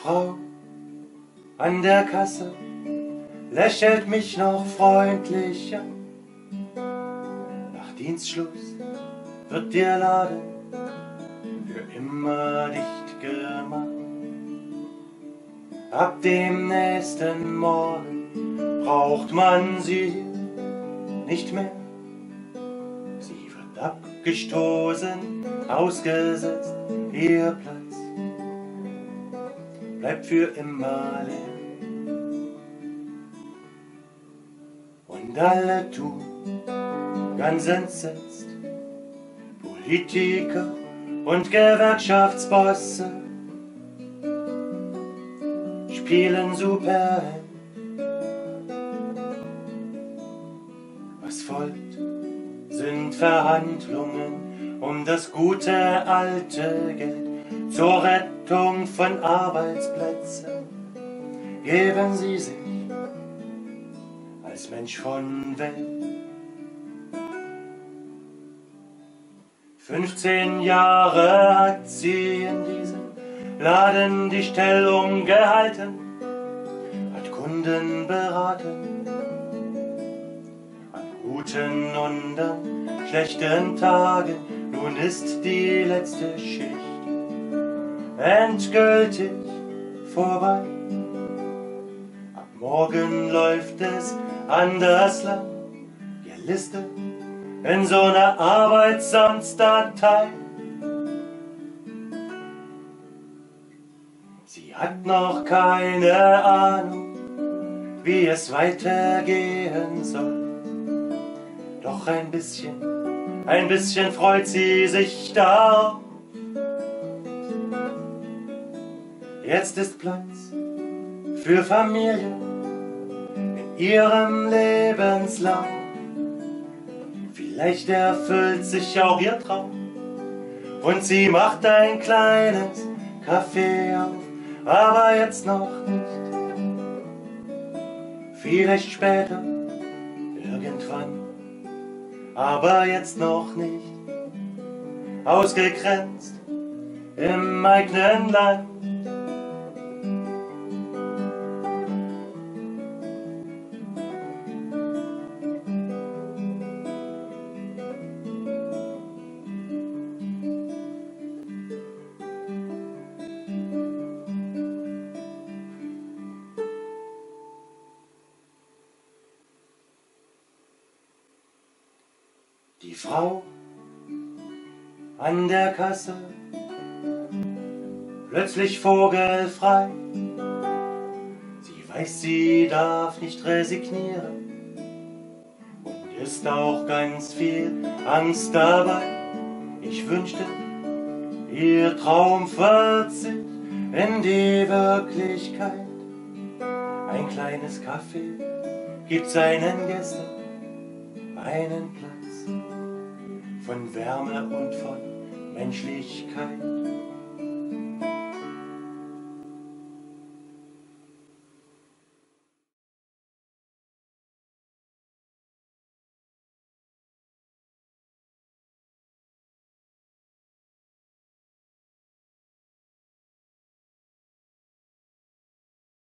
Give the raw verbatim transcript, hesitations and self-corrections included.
Frau an der Kasse lächelt mich noch freundlich an. Nach Dienstschluss wird der Laden für immer dicht gemacht. Ab dem nächsten Morgen braucht man sie nicht mehr. Sie wird abgestoßen, ausgesetzt, ihr Platz bleibt für immer leer. Und alle tun ganz entsetzt, Politiker und Gewerkschaftsbosse spielen Superheld. Was folgt, sind Verhandlungen um das gute alte Geld zur Rettung von Arbeitsplätzen. Geben Sie sich als Mensch von Welt. fünfzehn Jahre hat sie in diesem Laden die Stellung gehalten, hat Kunden beraten, an guten und an schlechten Tagen. Nun ist die letzte Schicht endgültig vorbei. Ab morgen läuft es anders lang, gelistet in so einer Arbeitsamtsdatei. Sie hat noch keine Ahnung, wie es weitergehen soll. Doch ein bisschen, ein bisschen freut sie sich darauf. Jetzt ist Platz für Familie in ihrem Lebenslauf. Vielleicht erfüllt sich auch ihr Traum und sie macht ein kleines Café auf, aber jetzt noch nicht. Vielleicht später, irgendwann, aber jetzt noch nicht. Ausgegrenzt im eigenen Land. Die Frau an der Kasse, plötzlich vogelfrei. Sie weiß, sie darf nicht resignieren und ist auch ganz viel Angst dabei. Ich wünschte, ihr Traum wird sich in die Wirklichkeit. Ein kleines Café gibt seinen Gästen einen Platz von Wärme und von Menschlichkeit.